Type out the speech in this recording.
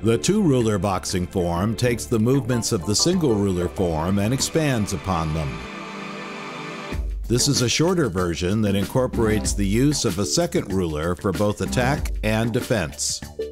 The two-ruler boxing form takes the movements of the single-ruler form and expands upon them. This is a shorter version that incorporates the use of a second ruler for both attack and defense.